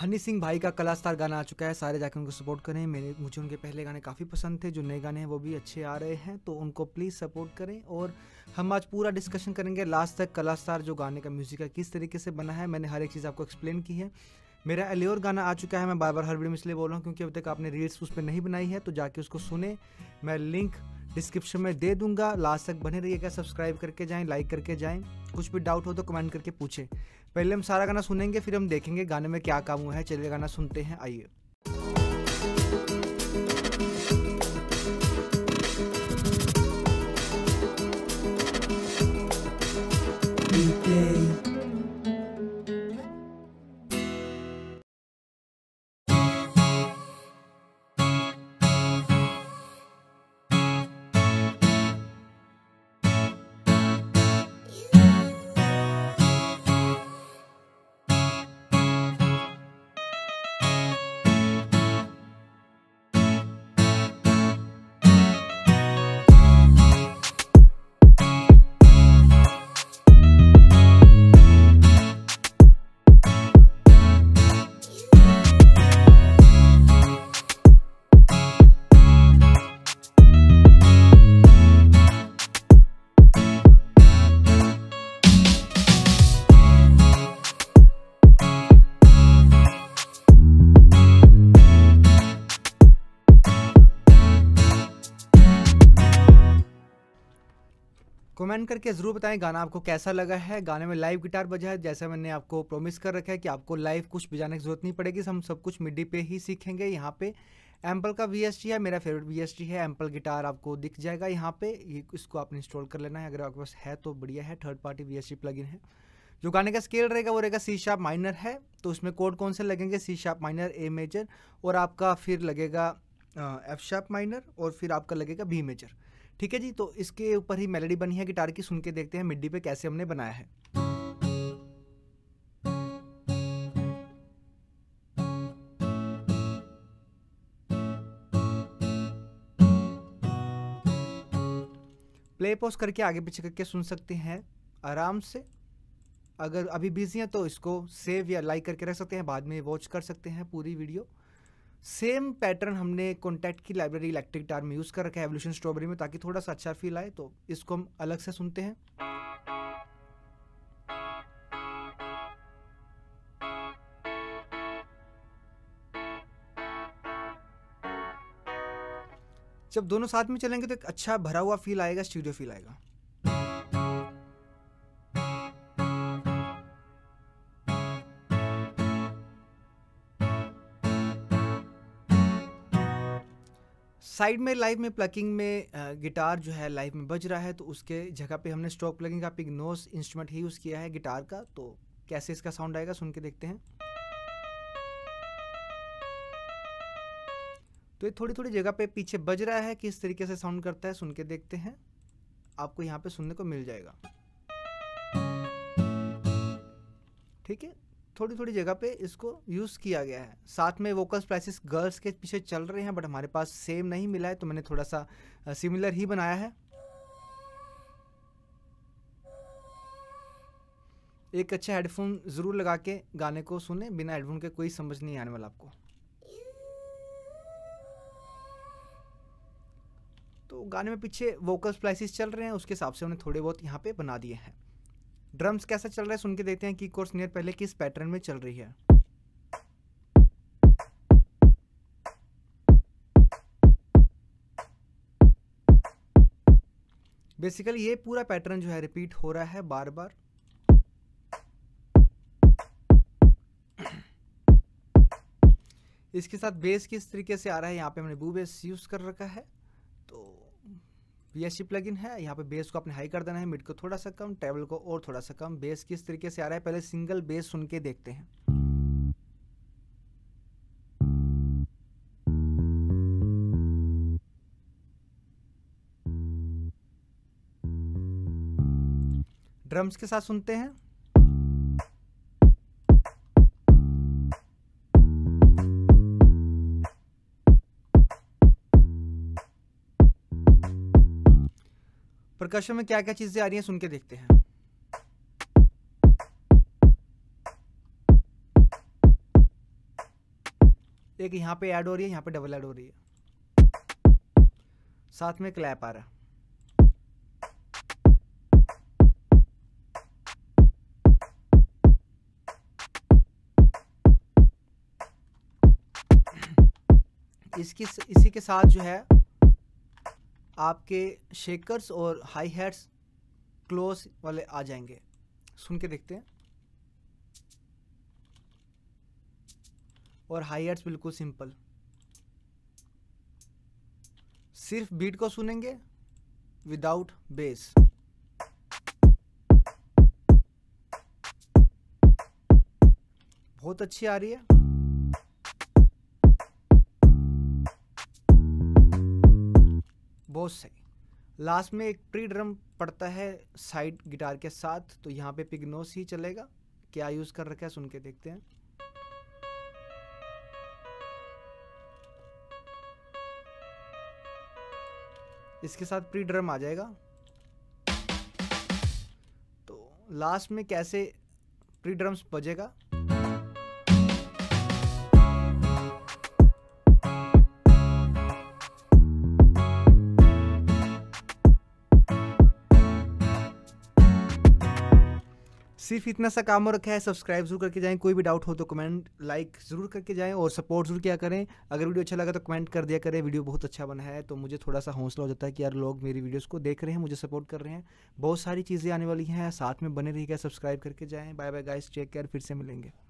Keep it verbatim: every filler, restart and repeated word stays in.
हनी सिंह भाई का कला स्टार गाना आ चुका है, सारे जाकर उनको सपोर्ट करें। मेरे मुझे उनके पहले गाने काफ़ी पसंद थे, जो नए गाने हैं वो भी अच्छे आ रहे हैं, तो उनको प्लीज़ सपोर्ट करें। और हम आज पूरा डिस्कशन करेंगे लास्ट तक कला स्टार जो गाने का म्यूज़िक है किस तरीके से बना है। मैंने हर एक चीज़ आपको एक्सप्लेन की है। मेरा एलियोर गाना आ चुका है, मैं बार बार हर वीडियो में इसलिए बोल रहा हूँ क्योंकि अभी तक आपने रील्स उस पर नहीं बनाई है, तो जाके उसको सुने। मैं लिंक डिस्क्रिप्शन में दे दूंगा, लास्ट तक बने रहिएगा, सब्सक्राइब करके जाएं, लाइक करके जाएं। कुछ भी डाउट हो तो कमेंट करके पूछें। पहले हम सारा गाना सुनेंगे, फिर हम देखेंगे गाने में क्या काम हुआ है। चलिए गाना सुनते हैं, आइए। कमेंट करके ज़रूर बताएं गाना आपको कैसा लगा है। गाने में लाइव गिटार बजा है, जैसा मैंने आपको प्रॉमिस कर रखा है कि आपको लाइव कुछ बजाने की ज़रूरत नहीं पड़ेगी, हम सब कुछ मिडी पे ही सीखेंगे। यहाँ पे एम्पल का वी एस टी है, मेरा फेवरेट वी एस टी है। एम्पल गिटार आपको दिख जाएगा यहाँ पे, ये इसको आपने इंस्टॉल कर लेना है, अगर आपके पास है तो बढ़िया है। Third party V S T plugin है। जो गाने का स्केल रहेगा वो रहेगा सी शार्प माइनर है, तो उसमें कोड कौन से लगेंगे, C sharp minor, A major, और आपका फिर लगेगा एफ शार्प माइनर, और फिर आपका लगेगा बी मेजर। ठीक है जी, तो इसके ऊपर ही मेलोडी बनी है गिटार की, सुन के देखते हैं मिडी पे कैसे हमने बनाया है। प्ले पॉज करके आगे पीछे करके सुन सकते हैं आराम से। अगर अभी बिजी हैं तो इसको सेव या लाइक करके रख सकते हैं, बाद में वॉच कर सकते हैं पूरी वीडियो। सेम पैटर्न हमने कॉन्टैक्ट की लाइब्रेरी इलेक्ट्रिक गिटार में यूज़ कर रखा है एवोल्यूशन स्ट्रॉबेरी में, ताकि थोड़ा सा अच्छा फील आए। तो इसको हम अलग से सुनते हैं। जब दोनों साथ में चलेंगे तो एक अच्छा भरा हुआ फील आएगा, स्टूडियो फील आएगा। साइड में लाइव में प्लगिंग में गिटार जो है लाइव में बज रहा है, तो उसके जगह पे हमने स्टॉक प्लगिंग का पिग्नोस इंस्ट्रूमेंट ही यूज़ किया है गिटार का। तो कैसे इसका साउंड आएगा सुन के देखते हैं। तो ये थोड़ी थोड़ी जगह पे पीछे बज रहा है, किस तरीके से साउंड करता है सुन के देखते हैं, आपको यहाँ पे सुनने को मिल जाएगा। ठीक है, थोड़ी थोड़ी जगह पे इसको यूज़ किया गया है। साथ में वोकल स्प्लाइसेस गर्ल्स के पीछे चल रहे हैं, बट हमारे पास सेम नहीं मिला है, तो मैंने थोड़ा सा सिमिलर ही बनाया है। एक अच्छा हेडफोन ज़रूर लगा के गाने को सुने, बिना हेडफोन के कोई समझ नहीं आने वाला आपको। तो गाने में पीछे वोकल स्प्लाइसेस चल रहे हैं, उसके हिसाब से उन्हें थोड़े बहुत यहाँ पे बना दिए हैं। ड्रम्स कैसा चल रहा है सुन के देखते हैं कि कोर्स स्नेयर पहले किस पैटर्न में चल रही है। बेसिकली ये पूरा पैटर्न जो है रिपीट हो रहा है बार बार। इसके साथ बेस किस तरीके से आ रहा है, यहाँ पे हमने बू बेस यूज कर रखा है, तो वी एस टी प्लगइन है। यहाँ पे बेस को आपने हाई कर देना है, मिड को थोड़ा सा कम, ट्रेबल को और थोड़ा सा कम। बेस किस तरीके से आ रहा है पहले सिंगल बेस सुन के देखते हैं। ड्रम्स के साथ सुनते हैं। परकशन में क्या क्या चीजें आ रही हैं सुन के देखते हैं। एक यहाँ पे ऐड हो रही है, यहाँ पे डबल ऐड हो रही है, साथ में क्लैप आ रहा है। इसकी इसी के साथ जो है आपके शेकर्स और हाई हैट्स क्लोज वाले आ जाएंगे। सुन के देखते हैं। और हाई हैट्स बिल्कुल सिंपल, सिर्फ बीट को सुनेंगे विदाउट बेस। बहुत अच्छी आ रही है। बहुत सही। लास्ट में एक प्री ड्रम पड़ता है साइड गिटार के साथ, तो यहाँ पे पिग्नोस ही चलेगा। क्या यूज कर रखा है सुन के देखते हैं। इसके साथ प्री ड्रम आ जाएगा। तो लास्ट में कैसे प्री ड्रम्स बजेगा। सिर्फ इतना सा काम हो रखा है। सब्सक्राइब जरूर करके जाएं। कोई भी डाउट हो तो कमेंट लाइक जरूर करके जाएं और सपोर्ट जरूर किया करें। अगर वीडियो अच्छा लगा तो कमेंट कर दिया करें। वीडियो बहुत अच्छा बना है तो मुझे थोड़ा सा हौसला हो जाता है कि यार लोग मेरी वीडियोस को देख रहे हैं, मुझे सपोर्ट कर रहे हैं। बहुत सारी चीज़ें आने वाली हैं, साथ में बने रहिएगा, सब्सक्राइब करके जाएँ। Bye bye guys, take care, फिर से मिलेंगे।